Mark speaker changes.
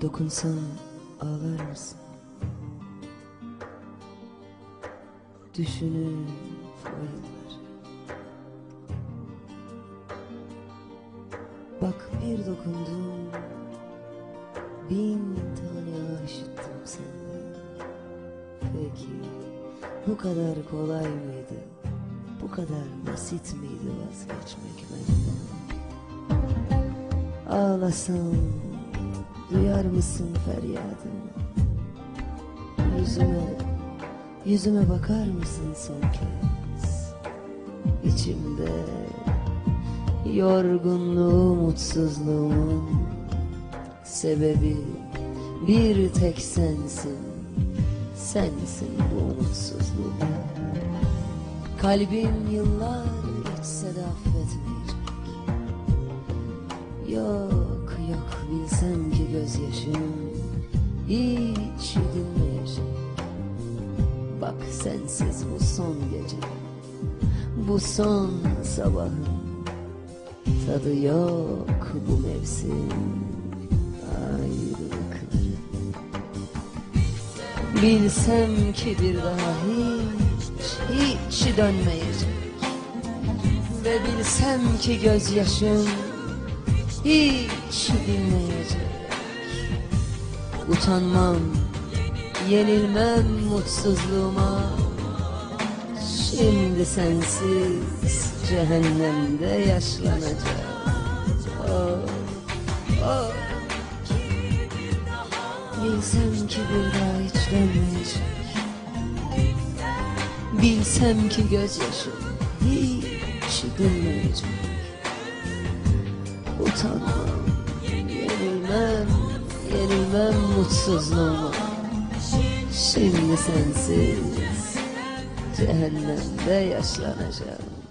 Speaker 1: Dokunsan ağlar mısın? Düşünür bayılır. Bak bir dokundum, 1000 tane aşıttım senden. Peki bu kadar kolay mıydı? Bu kadar basit miydi vazgeçmek benden? Ağlasam duyar mısın feryadımı? Yüzüme bakar mısın son kez? İçimde yorgunluğu, mutsuzluğumun sebebi bir tek sensin. Sensin bu umutsuzluğum. Kalbim yıllar geçse de affetmeyecek. Yok yok, bilsem ki gözyaşım hiç dinmeyecek. Bak sensiz bu son gece, bu son sabahın tadı yok bu mevsim ayrılıkları. Bilsem ki bir daha hiç dönmeyecek. Ve bilsem ki gözyaşım hiç dinmeyecek. Utanmam, yenilmem mutsuzluğuma. Şimdi sensiz cehennemde yaşlanacağım. Oh, oh. Bilsem ki bir daha hiç dönmeyecek. Bilsem ki gözyaşım hiç dinmeyecek. Utanmam, yenilmem mutsuzluğuma. Şimdi sensiz cehennemde yaşlanacağım.